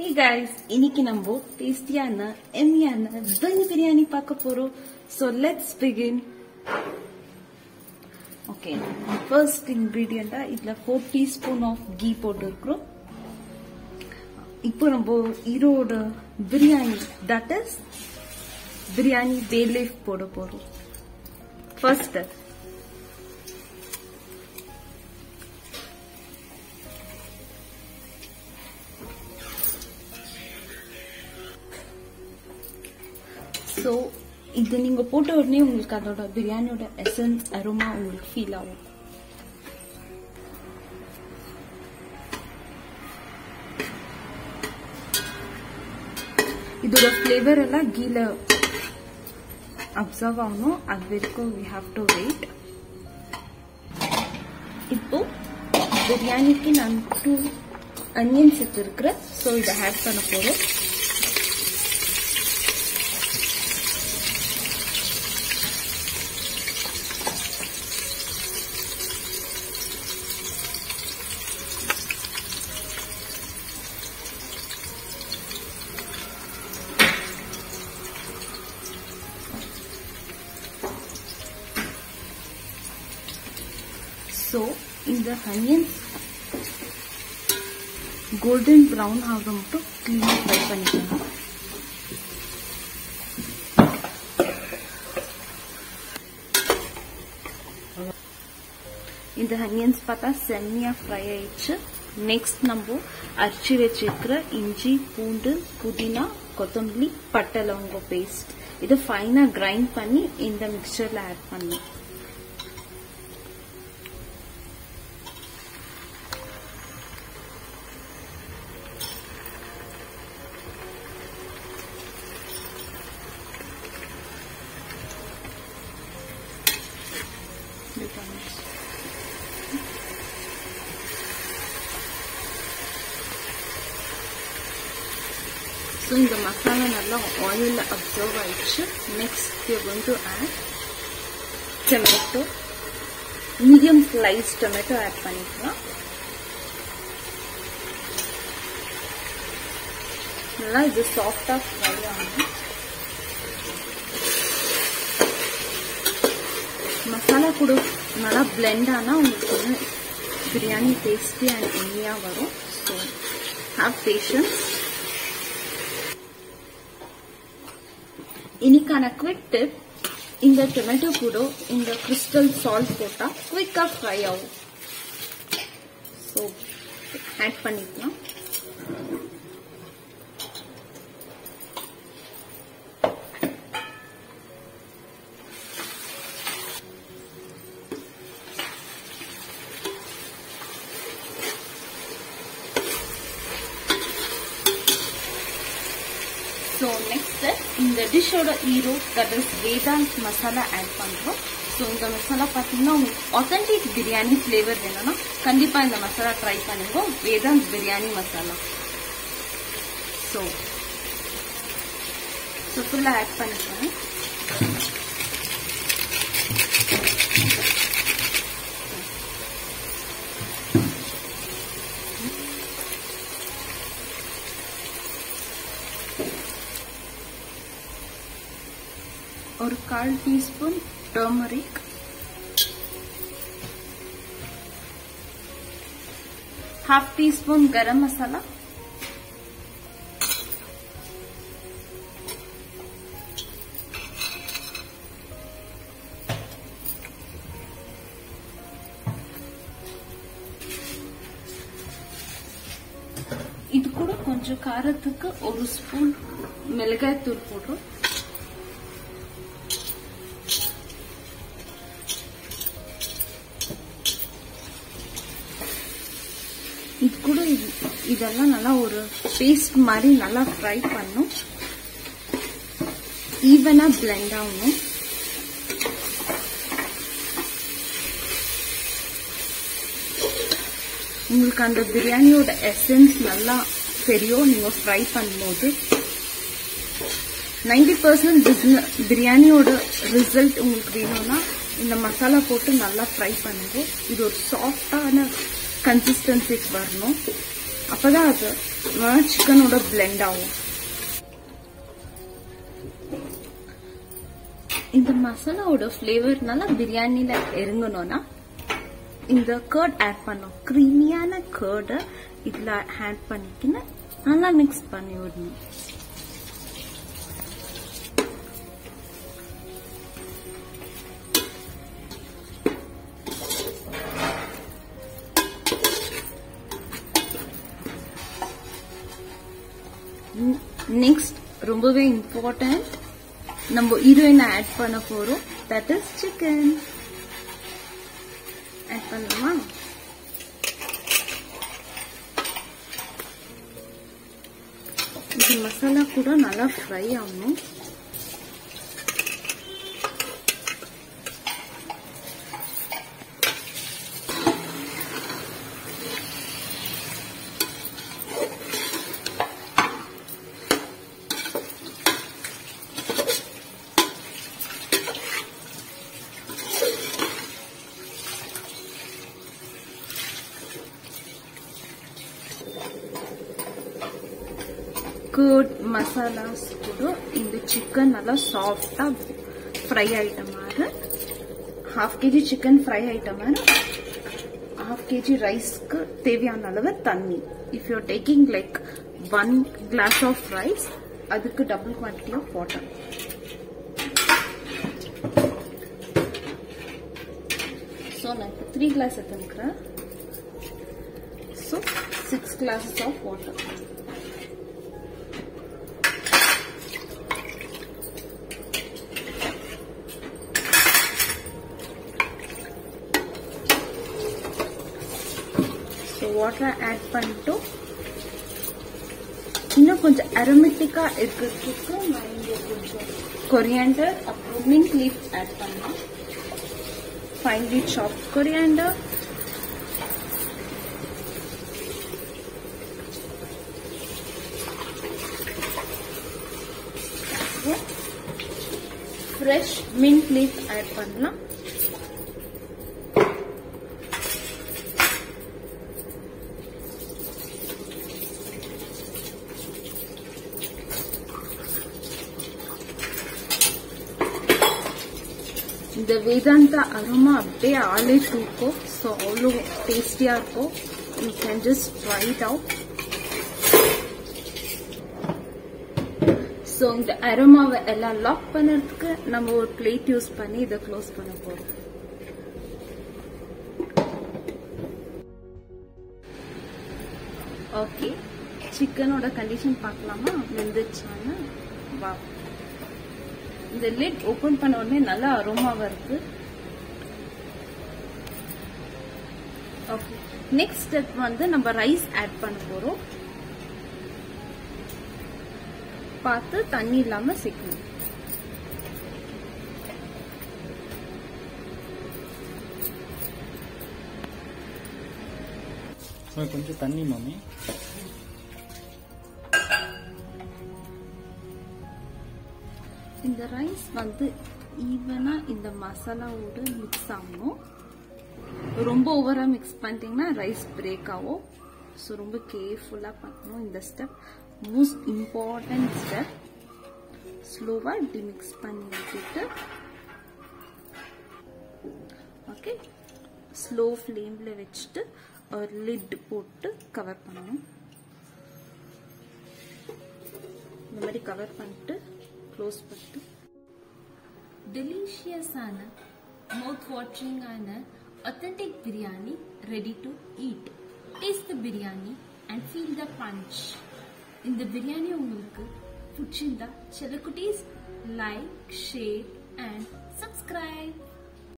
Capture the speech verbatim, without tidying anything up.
Hey guys, இன்னைக்கு நம்ம டேஸ்டியான எம்மியான தம் பிரியாணி பார்க்க போறோம். So let's begin. Okay, first ingredient இதுல four teaspoon of ghee போட்டுருக்கோம். இப்போ நம்ம ஈரோட biryani that is biryani bay leaf போட போறோம். First So, இது நீங்க போட்ட உடனே உங்களுக்கு அதோட பிரியாணியோட எசன்ஸ் அரோமா உங்களுக்கு ஃபீல் ஆகும். இதோட ஃப்ளேவர் எல்லாம் கீல அப்சர்வ் ஆகணும். அது வரைக்கும் we have to wait. இப்போ பிரியாணிக்கு நான் டூ அனியன்ஸ் எடுத்துருக்கிறேன். ஸோ இதை ஆட் பண்ண போறோம். So, இந்த onions golden brown ஆக மட்டும் clean fry பண்ணிக்கலாம். இந்த onions பார்த்தா செம்மியா ஃப்ரை ஆயிடுச்சு. நெக்ஸ்ட் நம்ம அரைச்சி வச்சிருக்கிற இஞ்சி பூண்டு புதினா கொத்தமல்லி பட்டை லவங்கம் பேஸ்ட் இதை ஃபைனா கிரைண்ட் பண்ணி இந்த மிக்சர்ல ஆட் பண்ணலாம். So, இந்த மசாலா நல்லா ஆயில்ல அப்சர்வ் ஆயிடுச்சு. Next we are going to add tomato, medium sliced tomato add பண்ணிக்கலாம். நல்லா இது சாஃப்டா ஃப்ரை ஆகணும். மசாலா கூட நல்லா பிளெண்ட் ஆனா உங்களுக்கு வந்து பிரியாணி டேஸ்டி அண்ட் எம்மியா வரும். So have patience. இன்னைக்கான குவிக் டிப், இந்த டொமேட்டோ கூட இந்த கிறிஸ்டல் சால்ட் போட்டா குவிக்கா ஃப்ரை ஆகும். ஸோ ஆட் பண்ணிக்கலாம். So next இந்த டிஷ்ஷோட hero that is Vedhant masala add பண்றோம். ஸோ இந்த மசாலா பார்த்தீங்கன்னா உங்களுக்கு ஆத்தென்டிக் பிரியாணி ஃபிளேவர் வேணும்னா கண்டிப்பா இந்த மசாலா ட்ரை பண்ணுங்க. வேதாந்த் பிரியாணி மசாலா. ஸோ ஸோ ஃபுல்லா ஆட் பண்ணிக்கோங்க. ஒரு கால் teaspoon turmeric, half teaspoon garam masala, இது கூட கொஞ்சம் காரத்துக்கு ஒரு ஸ்பூன் மிளகாய் தூள் போடுறோம். இது கூட இதெல்லாம் நல்லா ஒரு பேஸ்ட் மாதிரி நல்லா ஃப்ரை பண்ணும். ஈவனா பிளெண்ட் ஆகணும். உங்களுக்கு அந்த பிரியாணியோட எசன்ஸ் நல்லா தெரியும் நீங்க ஃப்ரை பண்ணும்போது. நைன்டி பர்சன்ட் பிரியாணியோட ரிசல்ட் உங்களுக்கு வேணும்னா இந்த மசாலா போட்டு நல்லா ஃப்ரை பண்ணுங்க. இது ஒரு சாஃப்டான கன்சிஸ்டன்சிக்கு வரணும். அப்பதான் அது சிக்கனோட பிளெண்ட் ஆகும். இந்த மசாலாவோட ஃபிளேவர் நல்லா பிரியாணில இறங்கணும்னா இந்த கர்ட் ஆட் பண்ணும். கிரீமியான கர்ட இதுல ஆட் பண்ணிக்கின்னு நல்லா மிக்ஸ் பண்ணி விடணும். நெக்ஸ்ட் ரொம்பவே இம்பார்ட்டன்ட், நம்ம ஹீரோயினை ஆட் பண்ண போறோம். That is chicken. ஆட் பண்ணலாமா? இது மசாலா கூட நல்லா ஃப்ரை ஆகணும். கர்ட் மசாலாஸ் கூட இந்த சிக்கன் நல்லா சாஃப்டா ஃப்ரை ஆயிட்ட மாதிரி, ஹாஃப் கேஜி சிக்கன் ஃப்ரை ஆயிட்ட மாதிரி ஹாஃப் கேஜி ரைஸ்க்கு தேவையான அளவு தண்ணி. If you are taking like one glass of rice, அதுக்கு double quantity of water. So நான் இப்போ த்ரீ கிளாஸ் எடுத்துக்கிறேன். So six glasses of water. Water add பண்ணிட்டு இன்னும் கொஞ்சம் அரோமேட்டிக்கா இருக்கிறதுக்கு நான் இங்க கொஞ்சம் கொரியாண்டர் அப்புறம் மின்ட் லீஃப் ஆட் பண்ணலாம். Finely chopped coriander, fresh mint leaf add பண்ணலாம். இந்த வேதாந்தா அரோமா அப்படியே ஆளே தூக்கும். ஸோ அவ்வளோ டேஸ்டியா இருக்கும். You can just try it out. So இந்த அரோமாவை எல்லாம் லாக் பண்ணுறதுக்கு நம்ம ஒரு பிளேட் யூஸ் பண்ணி இதை க்ளோஸ் பண்ண போறோம். ஓகே, சிக்கனோட கண்டிஷன் பார்க்கலாமா? வெந்துச்சான்னு. வா, இந்த லிட் ஓபன் பண்ண உடனே நல்லா அரோமாவா இருக்கு. ஓகே, நெக்ஸ்ட் ஸ்டெப் வந்து நம்ம ரைஸ் ஆட் பண்ண போறோம். பார்த்து தண்ணி இல்லாம சேர்க்கணும். கொஞ்சம் தண்ணி மாமி. இந்த ரைஸ் வந்து ஈவனா இந்த மசாலாவோட மிக்ஸ் ஆகணும். ரொம்ப ஓவரா மிக்ஸ் பண்ணிட்டீங்கன்னா ரைஸ் பிரேக் ஆகும். ஸோ ரொம்ப கேர்ஃபுல்லா பண்ணணும். இந்த ஸ்டெப் மோஸ்ட் இம்பார்ட்டன்ட் ஸ்டெப். ஸ்லோவா இப்படி மிக்ஸ் பண்ணி விட்டுட்டு ஓகே, ஸ்லோ ஃப்ளேம்ல வச்சுட்டு ஒரு லிட் போட்டு கவர் பண்ணணும். இந்த மாதிரி கவர் பண்ணிட்டு க்ளோஸ் பண்ணிட்டு டெலிஷியஸான மவுத் வாட்டரிங்கான authentic biryani ready to eat. Taste the biryani and feel the punch. இந்த பிரியாணி உங்களுக்கு பிடிச்சிருந்தா செல்லக்குட்டீஸ் லைக், ஷேர் and subscribe.